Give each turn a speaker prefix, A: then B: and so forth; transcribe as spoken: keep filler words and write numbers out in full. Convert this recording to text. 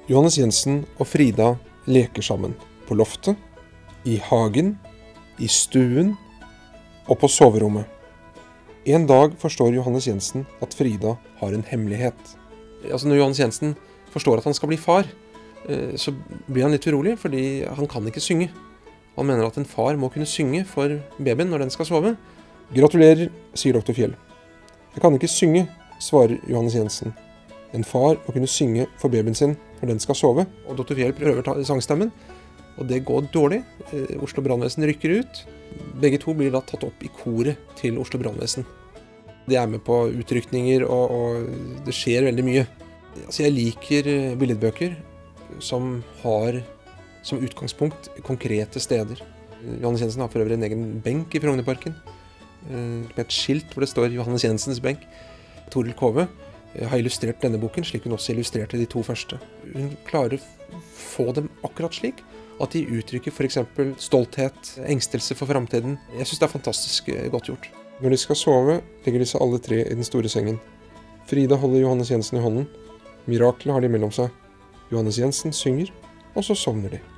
A: Johannes Jensen og Frida leker sammen på loftet, i hagen, i stuen og på soverommet. En dag forstår Johannes Jensen at Frida har en hemmelighet. Altså når Johannes Jensen forstår at han skal bli far, så blir han litt urolig, fordi han kan ikke synge. Han mener at en far må kunne synge for babyen når den skal sove. Gratulerer, sier doktor Fjell. Jeg kan ikke synge, svarer Johannes Jensen. En far må kunne synge for babyen sin når den skal sove. Og doktor Fjell prøver ta sangstemmen, og det går dårlig. Oslo Brannvesen rykker ut. Begge to blir da tatt opp i koret til Oslo Brannvesen. De er med på utrykninger, og, og det skjer veldig mye. Altså jeg liker billedbøker som har som utgangspunkt konkrete steder. Johannes Jensen har for øvrig en egen benk i Frognerparken, med et skilt hvor det står Johannes Jensens benk. Toril Kove har illustrert denne boken, slik hun også illustrerte de to første. Hun klarer å få dem akkurat slik, at de uttrykker for eksempel stolthet, engstelse for fremtiden. Jeg synes det er fantastisk godt gjort. Når de skal sove, legger de seg alle tre i den store sengen. Frida holder Johannes Jensen i hånden. Miraklet har de mellom seg. Johannes Jensen synger, og så sovner de.